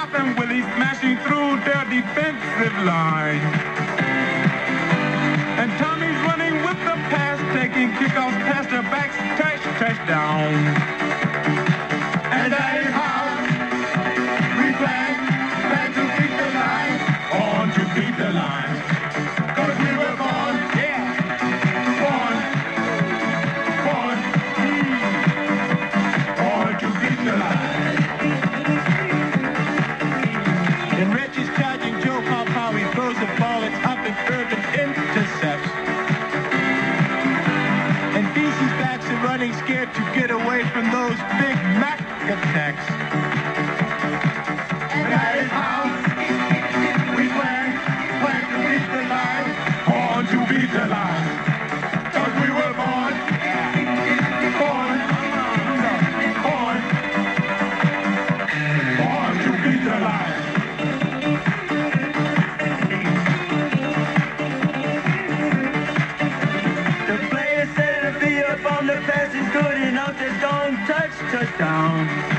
Pop and Willie smashing through their defensive line. And Tommy's running with the pass, taking kickoffs past their backs, touchdown. And that is how we plan to beat the line, on to beat the line. 'Cause we were born, born to beat the line. And Reggie's charging Joe Pao Pao. He throws the ball, it's up and Irvin intercepts. And BC's backs are running scared to get away from those big Mac attacks. And that is how we plan to beat the line, born to beat the line. 'Cause we were born to beat the line. The player said to be up on the pass is good enough, just don't touchdown.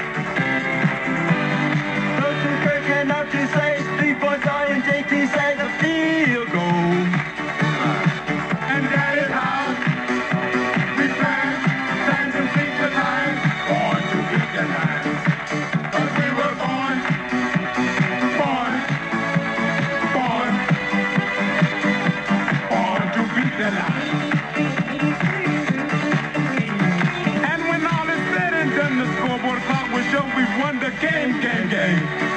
Those two Kirk and up to say 3 points on and JT says a field goal. And that is how we plan to beat the line, born to beat the line. 'Cause we were born to beat the line. And when all is said and done, the scoreboard clock will show we've won the game.